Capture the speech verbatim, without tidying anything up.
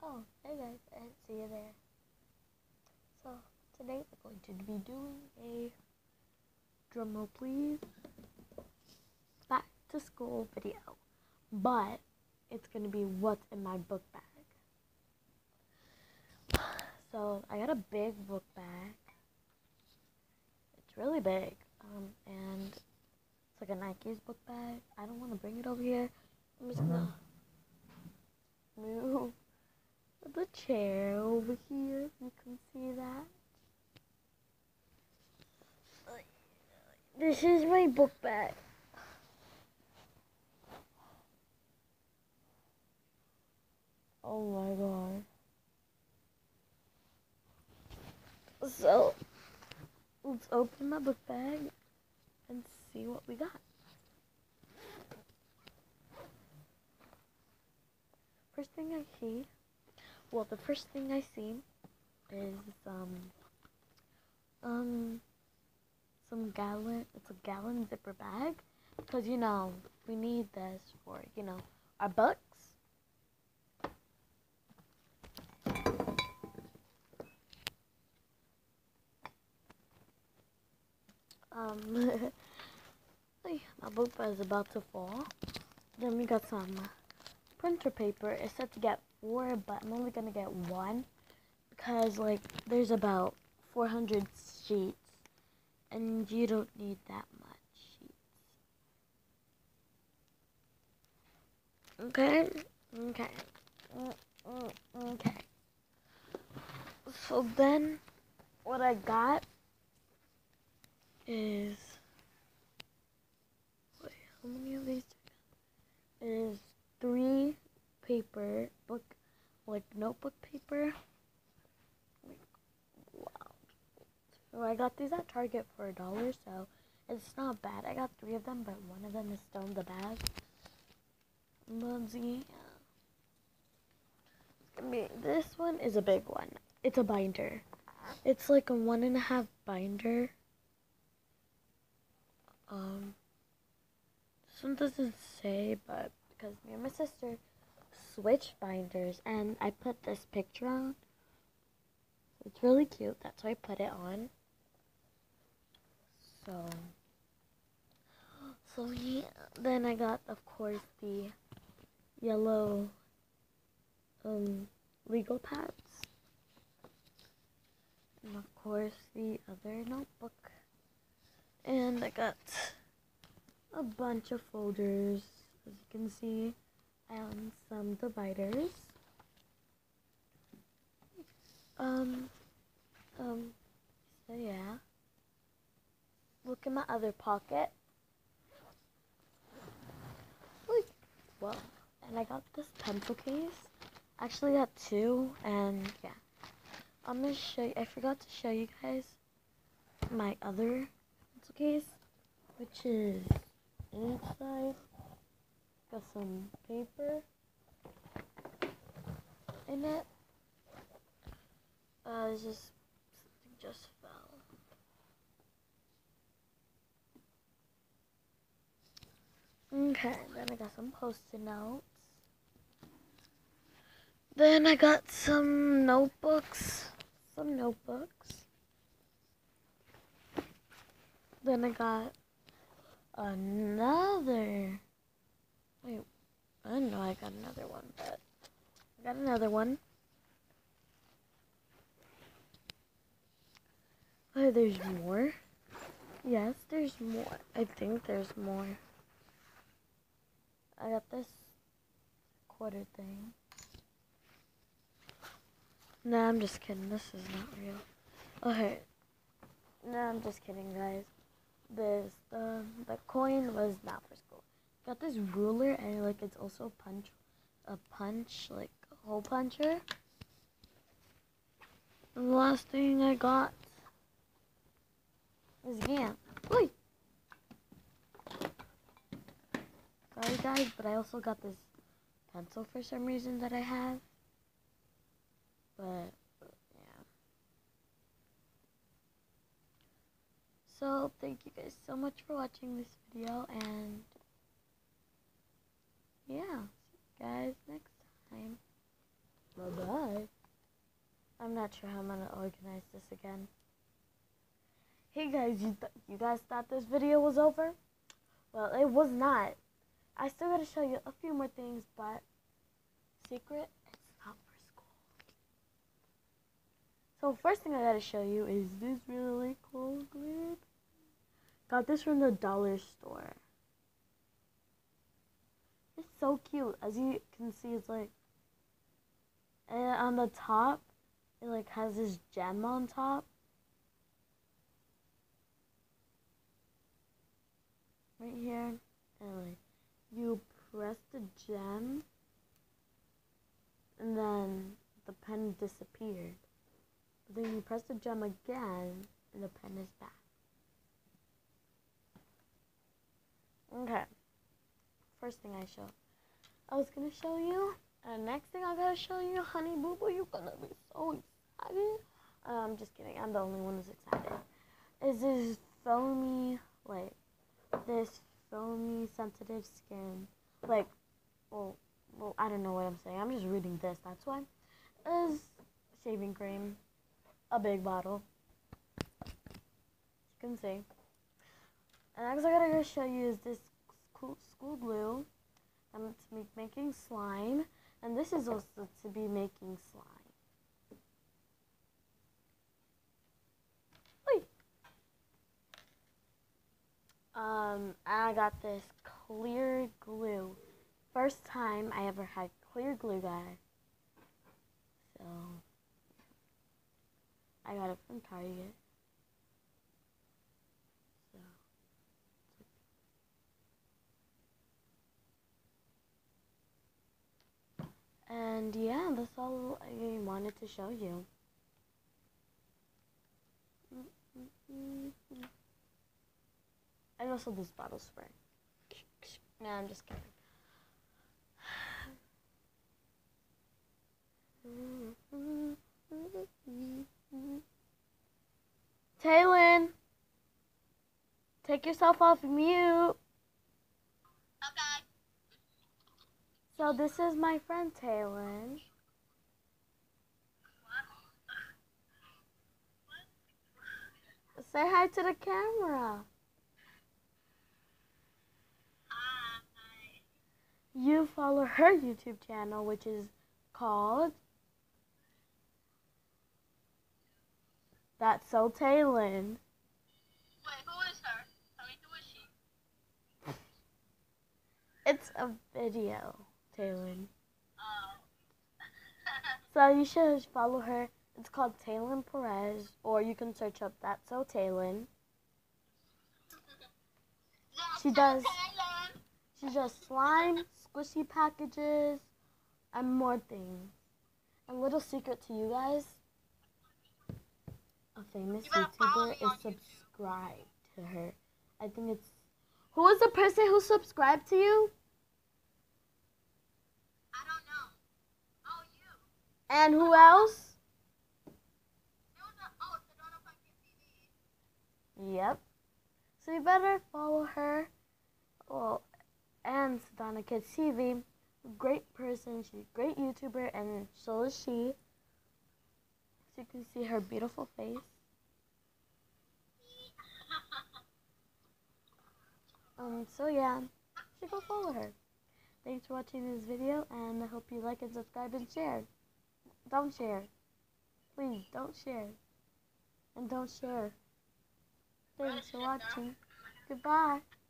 Oh, hey guys, I didn't see you there. So, today we're going to be doing a drumroll please back to school video. But it's going to be what's in my book bag. So, I got a big book bag. It's really big. Um, and it's like a Nike's book bag. I don't want to bring it over here. I'm just going to move the chair over here, if you can see that. This is my book bag. Oh my god. So, let's open my book bag and see what we got. First thing I see, well, the first thing I see is, um, um, some gallon, it's a gallon zipper bag, because, you know, we need this for, you know, our books. Um, my book bag is about to fall. Then we got some printer paper. It said to get four, but I'm only gonna get one, because, like, there's about four hundred sheets, and you don't need that much sheets. Okay? Okay. Okay. So then, what I got is, wait, how many of these is three paper, book, like notebook paper. Like, wow. So I got these at Target for a dollar, so it's not bad. I got three of them, but one of them is still in the bag. But yeah. I mean, this one is a big one. It's a binder. It's like a one and a half binder. Um, this one doesn't say, but because me and my sister switched binders, and I put this picture on. It's really cute. That's why I put it on. So, so yeah. Then I got, of course, the yellow um legal pads, and of course the other notebook. And I got a bunch of folders, as you can see, and some dividers. Um, um, so yeah. Look in my other pocket. Look, well, and I got this pencil case. I actually got two, and yeah. I'm gonna show you, I forgot to show you guys my other pencil case, which is each side. Got some paper in it. Uh, it's just, something just fell. Okay, then I got some post-it notes. Then I got some notebooks. Some notebooks. Then I got another. Wait, I didn't know I got another one, but I got another one. Oh, there's more. Yes, there's more. I think there's more. I got this quarter thing. Nah, I'm just kidding. This is not real. Okay. Nah, I'm just kidding, guys. This, the, the coin was not for school. Got this ruler, and, like, it's also punch, a punch, like, a hole puncher. And the last thing I got is again. Oi! Sorry, guys, but I also got this pencil for some reason that I have. But, yeah. So, thank you guys so much for watching this video, and yeah, see you guys next time. Bye-bye. I'm not sure how I'm going to organize this again. Hey guys, you, th you guys thought this video was over? Well, it was not. I still got to show you a few more things, but secret, it's not for school. So first thing I got to show you is this really cool glue. Got this from the dollar store. It's so cute. As you can see, it's like, and on the top, it like has this gem on top. Right here. And like, you press the gem, and then the pen disappeared. But then you press the gem again, and the pen is back. Okay. First thing I show. I was gonna show you. And next thing I gotta show you, honey boo boo, you're gonna be so excited. I'm um, just kidding. I'm the only one who's excited. Is this foamy, like this foamy sensitive skin, like, well, well, I don't know what I'm saying. I'm just reading this. That's why. Is shaving cream, a big bottle. As you can see. And next I gotta go show you is this school, school glue. And it's make, making slime. And this is also to be making slime. Wait. Um, I got this clear glue. First time I ever had clear glue, guys. So, I got it from Target. So. And yeah, that's all I wanted to show you. And also this bottle spray. No, I'm just kidding. Taylin, take yourself off mute. Okay. So this is my friend Taylin. Say hi to the camera. Hi. You follow her YouTube channel, which is called That's So Taylin. Wait, who is her? I mean, who is she? It's a video, Taylin. Oh. So you should follow her. It's called Taylin Perez, or you can search up That's So Taylin. She does. She does slime, squishy packages, and more things. A little secret to you guys: a famous You better follow YouTuber me is on YouTube. subscribed to her. I think it's. Who is the person who subscribed to you? I don't know. Oh, you. And who else? It was a, oh, Sedona Pumpkin T V. Yep. So you better follow her. Well, and Sedona Kids T V. Great person. She's a great YouTuber, and so is she. So you can see her beautiful face. Um. So yeah, you should go follow her. Thanks for watching this video, and I hope you like and subscribe and share. Don't share. Please, don't share. And don't share. Thanks for watching. Goodbye.